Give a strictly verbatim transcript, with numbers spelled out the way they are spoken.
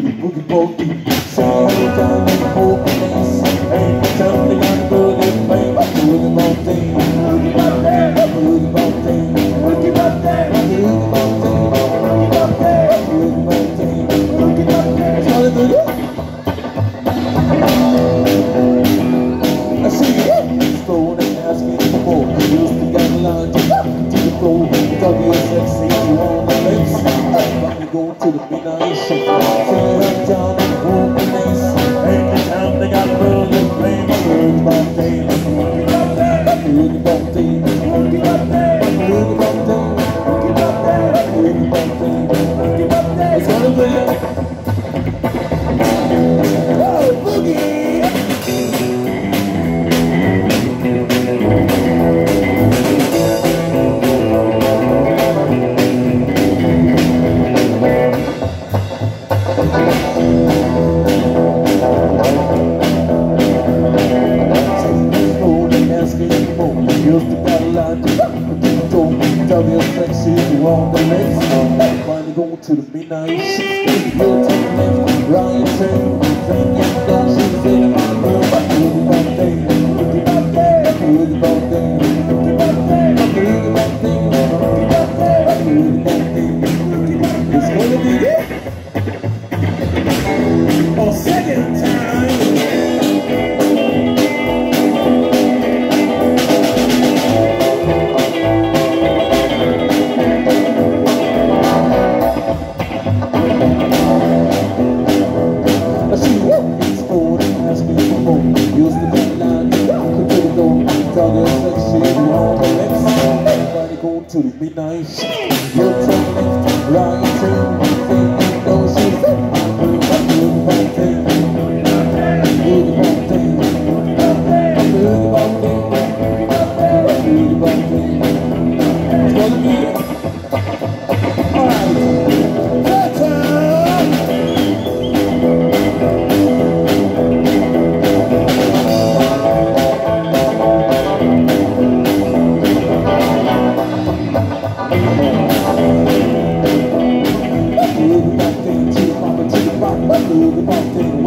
the boogie boogie. Say every time they hold my knees, every time they got a boogie, play my boogie boogie. Boogie boogie, boogie boogie, boogie boogie, boogie boogie, boogie boogie, boogie boogie. That's all they do. I see you phone and asking for more. Used to get lunch to the floor. W sexy, you on the lips. I'm going to the midnight shift. Turn up down in the room place. Every time they got burgers, play my words by day. Boogie boogie, boogie boogie, boogie boogie, boogie boogie. It's gonna be oh, boogie. Used to got a lot to do. W sexy, you on the list. Finally going to the midnight shift. You'll take the left, right, turn. Then you go, she's in my room. Boogie boogie, boogie boogie, boogie boogie, boogie boogie, boogie boogie. It's gonna be it. For second time. Used to be like could do it though. Tell you sexy, you on the lips. Everybody go to the midnight shift. You'll take left, right, turn. Then you know she's in my room. Boogie boogie, boogie boogie, boogie boogie. It's gonna be it. Alright, that's boogie boogie to the mama, to the papa, boogie boogie.